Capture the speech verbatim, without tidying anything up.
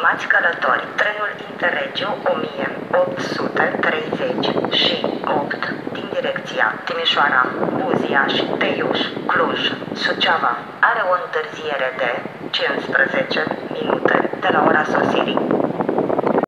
Stimați călători, trenul Interregiu o mie opt sute treizeci și opt din direcția Timișoara, Buziaș, Teiuș, Cluj, Suceava are o întârziere de cincisprezece minute de la ora sosirii.